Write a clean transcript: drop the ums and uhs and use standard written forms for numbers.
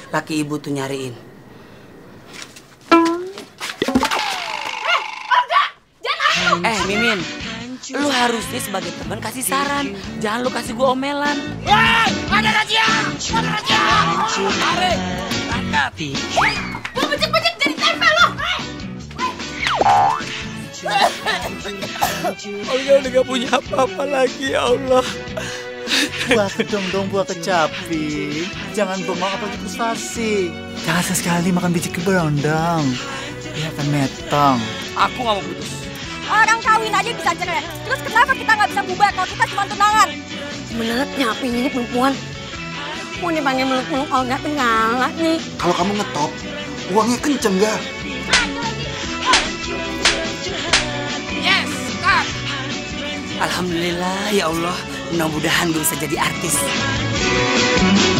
laki ibu tuh nyariin. Mimin, lu harusnya sebagai teman kasih saran, jangan lu kasih gua omelan. Woi, ada razia! Ada razia! Mari, angkat. Gua becek-becek jadi tempe lo. Olga udah gak punya apa-apa lagi, ya Allah. Buah dong, buah kecapi. Jangan bengong apalagi frustasi. Jangan sesekali makan biji keberondong. Dia akan metong. Aku gak mau putus. Orang kawin aja bisa cerai. Terus kenapa kita nggak bisa bubar kalau kita cuma tunangan? Sebenarnya apa ini perempuan? Mau dipanggil meluk-meluk Olga tuh galak nih. Kalau kamu ngetop, uangnya kenceng gak? Yes, Kak. Alhamdulillah, ya Allah. Mudah-mudahan gue bisa jadi artis.